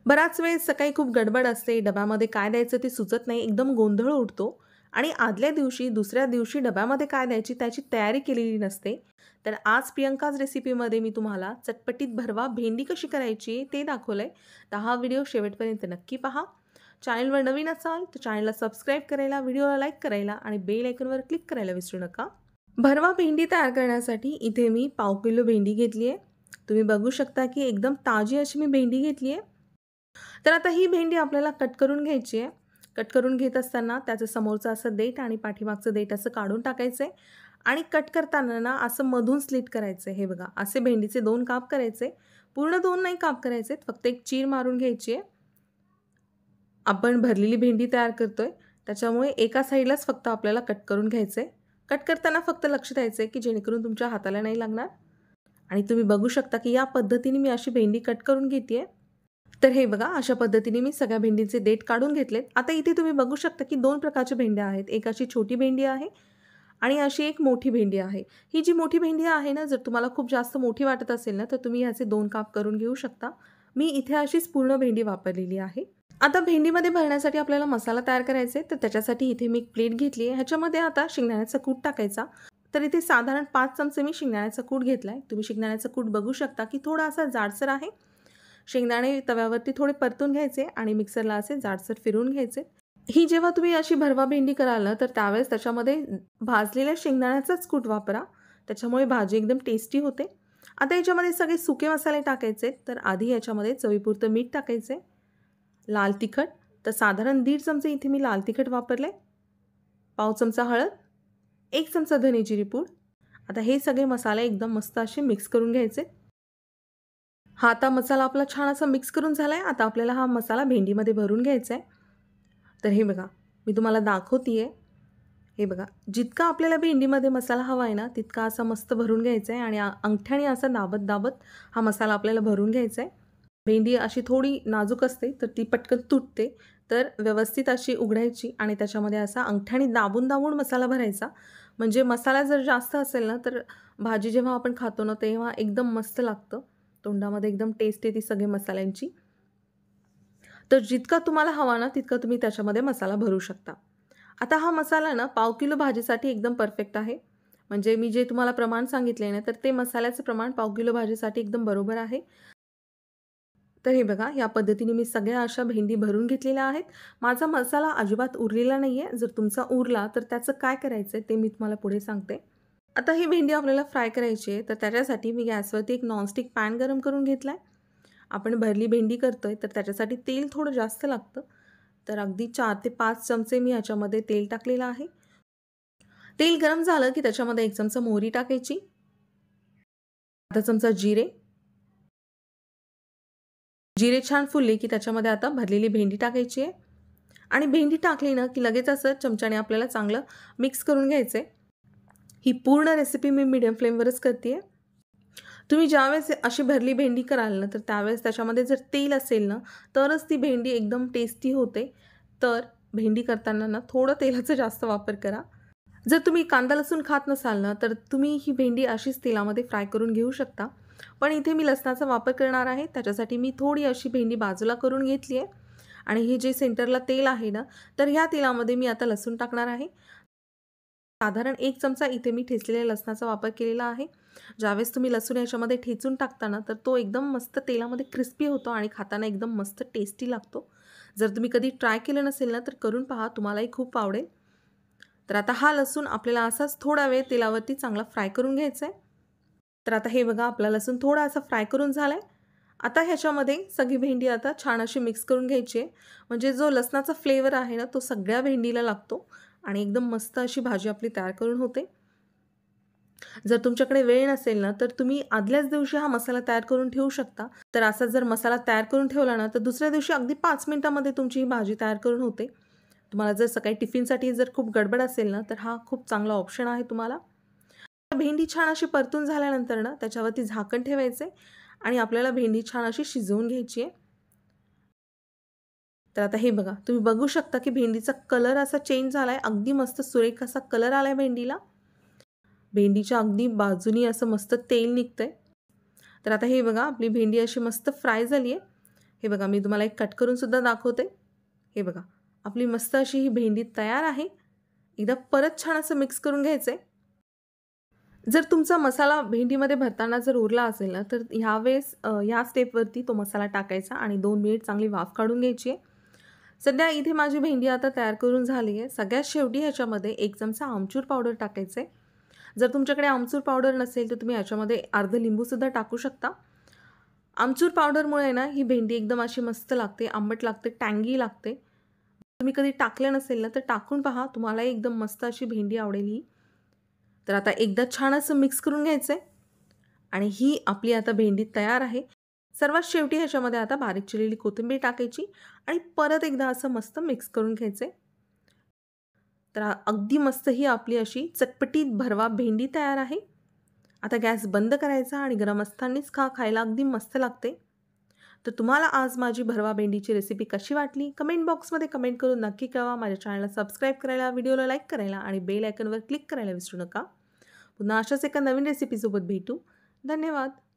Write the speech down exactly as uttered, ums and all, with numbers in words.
बराच वेळ सकाळी खूप गडबड असते, डब्यामध्ये काय द्यायचं ते सुचत नाही, एकदम गोंधळ उडतो आणि आदल्या दिवशी, दुसऱ्या दिवशी डब्यामध्ये काय द्यायची त्याची तयारी केलेली नसते. तर आज प्रियंकाज रेसिपीमध्ये मी तुम्हाला चटपटीत भरवा भेंडी कशी करायची ते दाखवलंय. तर हा व्हिडिओ शेवटपर्यंत नक्की पहा. चॅनलवर नवीन असाल तर चॅनलला सबस्क्राईब करायला, व्हिडिओला लाईक करायला आणि बेल आयकॉनवर क्लिक करायला विसरू नका. भरवा भेंडी तयार करण्यासाठी इथे मी पाव किलो भेंडी घेतली आहे. तुम्ही बघू शकता की एकदम ताजी अशी मी भेंडी घेतली आहे. तर आता ही भेंडी आपल्याला कट करून घ्यायची आहे. कट करून घेत असताना त्याचं समोरचं असं देठ आणि पाठीमागचं देठ असं काढून टाकायचं आहे आणि कट करताना ना असं मधून स्लिट करायचं आहे. हे बघा, असे भेंडीचे दोन काप करायचे. पूर्ण दोन नाही काप करायचे, फक्त एक चीर मारून घ्यायची आहे. आपण भरलेली भेंडी तयार करतोय त्याच्यामुळे एका साईडलाच फक्त आपल्याला कट करून घ्यायचं आहे. कट करताना फक्त लक्ष द्यायचं आहे की जेणेकरून तुमच्या हाताला नाही लागणार. आणि तुम्ही बघू शकता की या पद्धतीने मी अशी भेंडी कट करून घेते. तर हे बघा, अशा पद्धतीने मी सगळ्या भेंडीचे देठ काढून घेतलेत. आता इथे तुम्ही बघू शकता की दोन प्रकारच्या भेंड्या आहेत. एक अशी छोटी भेंडी आहे आणि अशी एक मोठी भेंडी आहे. ही जी मोठी भेंडी आहे ना, जर तुम्हाला खूप जास्त मोठी वाटत असेल ना तर तुम्ही ह्याचे दोन काप करून घेऊ शकता. मी इथे अशीच पूर्ण भेंडी वापरलेली आहे. आता भेंडीमध्ये भरण्यासाठी आपल्याला मसाला तयार करायचा आहे. तर त्याच्यासाठी इथे मी एक प्लेट घेतली आहे. ह्याच्यामध्ये आता शेंगदाण्याचा कूट टाकायचा. तर इथे साधारण पाच चमचे मी शेंगदाण्याचा कूट घेतला आहे. तुम्ही शेंगदाण्याचा कूट बघू शकता की थोडा असा जाडसर आहे. शेंगदाणे तव्यावरती थोडे परतून घ्यायचे आणि मिक्सरला असे जाडसर फिरवून घ्यायचे. ही जेव्हा तुम्ही अशी भरवा भेंडी कराल ना तर त्यावेळेस त्याच्यामध्ये भाजलेल्या शेंगदाण्याचाच कूट वापरा. त्याच्यामुळे भाजी एकदम टेस्टी होते. आता याच्यामध्ये सगळे सुके मसाले टाकायचे. तर आधी याच्यामध्ये चवीपुरतं मीठ टाकायचे. लाल तिखट, तर साधारण दीड चमचे इथे मी लाल तिखट वापरले. पाव चमचा हळद, एक चमचा धने जिरे पूड. आता हे सगळे मसाले एकदम मस्त असे मिक्स करून घ्यायचे. हा आता मसाला आपला छान असा मिक्स करून झाला आहे. आता आपल्याला हा मसाला भेंडीमध्ये भरून घ्यायचा आहे. तर हे बघा, मी तुम्हाला दाखवते आहे. हे बघा, जितका आपल्याला भेंडीमध्ये मसाला हवा आहे ना तितका असा मस्त भरून घ्यायचा आहे आणि अंगठ्याने असा दाबत दाबत हा मसाला आपल्याला भरून घ्यायचा आहे. भेंडी अशी थोडी नाजूक असते तर ती पटकन तुटते. तर व्यवस्थित अशी उघडायची आणि त्याच्यामध्ये असा अंगठ्याने दाबून दाबून मसाला भरायचा. म्हणजे मसाला जर जास्त असेल ना तर भाजी जेव्हा आपण खातो ना तेव्हा एकदम मस्त लागतं. तोंडामध्ये एकदम टेस्ट येते सगळे मसाल्यांची. तर जितका तुम्हाला हवा ना तितका तुम्ही त्याच्यामध्ये मसाला भरू शकता. आता हा मसाला ना पाव किलो भाजीसाठी एकदम परफेक्ट आहे. म्हणजे मी जे तुम्हाला प्रमाण सांगितले ना तर ते मसाल्याचं प्रमाण पाव किलो भाजीसाठी एकदम बरोबर आहे. तर हे बघा, या पद्धतीने मी सगळ्या अशा भेंडी भरून घेतलेल्या आहेत. माझा मसाला अजिबात उरलेला नाही आहे. जर तुमचा उरला तर त्याचं काय करायचं आहे ते मी तुम्हाला पुढे सांगते. आता ही भेंडी आपल्याला फ्राय करायची आहे. तर त्याच्यासाठी मी गॅसवरती एक नॉनस्टिक पॅन गरम करून घेतला आहे. आपण भरली भेंडी करतोय तर त्याच्यासाठी तेल थोडं जास्त लागतं. तर अगदी चार ते पाच चमचे मी ह्याच्यामध्ये तेल टाकलेलं आहे. तेल गरम झालं की त्याच्यामध्ये एक चमचा मोहरी टाकायची. अर्धा चमचा जिरे. जिरे छान फुलले की त्याच्यामध्ये आता भरलेली भेंडी टाकायची आहे आणि भेंडी टाकली ना की लगेच असं चमच्याने आपल्याला चांगलं मिक्स करून घ्यायचं आहे. ही पूर्ण रेसिपी मी मीडियम फ्लेमवरच करते आहे. तुम्ही ज्यावेळेस अशी भरली भेंडी कराल ना तर त्यावेळेस त्याच्यामध्ये जर तेल असेल ना तरच ती भेंडी एकदम टेस्टी होते. तर भेंडी करताना ना थोडं तेलाचा जास्त वापर करा. जर तुम्ही कांदा लसूण खात नसाल ना तर तुम्ही ही भेंडी अशीच तेलामध्ये फ्राय करून घेऊ शकता. पण इथे मी लसणाचा वापर करणार आहे त्याच्यासाठी मी थोडी अशी भेंडी बाजूला करून घेतली आहे आणि हे जे सेंटरला तेल आहे ना तर ह्या तेलामध्ये मी आता लसूण टाकणार आहे. साधारण एक चमचा इथे मी ठेचलेल्या लसणाचा वापर केलेला आहे. ज्यावेळेस तुम्ही लसूण याच्यामध्ये ठेचून टाकताना तर तो एकदम मस्त तेलामध्ये क्रिस्पी होतो आणि खाताना एकदम मस्त टेस्टी लागतो. जर तुम्ही कधी ट्राय केलं नसेल ना तर करून पहा, तुम्हालाही खूप आवडेल. तर आता हा लसूण आपल्याला असाच थोडा वेळ तेलावरती चांगला फ्राय करून घ्यायचा आहे. तर आता हे बघा, आपला लसूण थोडा असा फ्राय करून झाला आहे. आता ह्याच्यामध्ये सगळी भेंडी आता छान अशी मिक्स करून घ्यायची आहे. म्हणजे जो लसणाचा फ्लेवर आहे ना तो सगळ्या भेंडीला लागतो आणि एकदम मस्त अशी भाजी आपली तयार करून होते. जर तुमच्याकडे वेळ नसेल ना तर तुम्ही आदल्याच दिवशी हा मसाला तयार करून ठेवू शकता. तर असा जर मसाला तयार करून ठेवला ना तर दुसऱ्या दिवशी अगदी पाच मिनिटांमध्ये तुमची ही भाजी तयार करून होते. तुम्हाला जर सकाळी टिफिनसाठी जर खूप गडबड असेल ना तर हा खूप चांगला ऑप्शन आहे तुम्हाला. भेंडी छान अशी परतून झाल्यानंतर ना त्याच्यावरती झाकण ठेवायचे आणि आपल्याला भेंडी छान अशी शिजवून घ्यायची आहे. तर आता हे बघा, तुम्ही बघू शकता की भेंडीचा कलर असा चेंज झाला आहे. अगदी मस्त सुरेख असा कलर आला आहे भेंडीला. भेंडीच्या अगदी बाजूनी असं मस्त तेल निघतंय. तर आता हे बघा, आपली भेंडी अशी मस्त फ्राय झाली आहे. हे बघा, मी तुम्हाला एक कट करून सुद्धा दाखवते. हे बघा, आपली मस्त अशी ही भेंडी तयार आहे. एकदा परत छान असं मिक्स करून घ्यायचं आहे. जर तुमचा मसाला भेंडीमध्ये भरताना जर उरला असेल ना, तर ह्यावेळेस अ, ह्या स्टेपवरती तो मसाला टाकायचा आणि दोन मिनिट चांगली वाफ काढून घ्यायची आहे. सध्या इथे माझी भेंडी आता तयार करून झाली आहे. सगळ्यात शेवटी ह्याच्यामध्ये एक चमचा आमचूर पावडर टाकायचं आहे. जर तुमच्याकडे आमचूर पावडर नसेल तर तुम्ही ह्याच्यामध्ये अर्ध लिंबूसुद्धा टाकू शकता. आमचूर पावडरमुळे ना ही भेंडी एकदम अशी मस्त लागते, आंबट लागते, टँगी लागते. तुम्ही कधी टाकलं नसेल ना तर टाकून पहा, तुम्हाला एकदम मस्त अशी भेंडी आवडेल ही. तर आता एकदा छान असं मिक्स करून घ्यायचं आहे आणि ही आपली आता भेंडी तयार आहे. सर्वात शेवटी ह्याच्यामध्ये आता बारीक चिरलेली कोथिंबीर टाकायची आणि परत एकदा असं मस्त मिक्स करून घ्यायचं आहे. तर अगदी मस्त ही आपली अशी चटपटीत भरवा भेंडी तयार आहे. आता गॅस बंद करायचा आणि गरम असतानाच खा, खायला अगदी मस्त लागते. तर तुम्हाला आज माझी भरवा भेंडीची रेसिपी कशी वाटली कमेंट बॉक्समध्ये कमेंट करून नक्की कळवा. माझ्या चॅनलला सबस्क्राईब करायला, व्हिडिओला लाईक करायला आणि बेल आयकॉनवर क्लिक करायला विसरू नका. पुन्हा अशाच एका नवीन रेसिपीसोबत भेटू. धन्यवाद.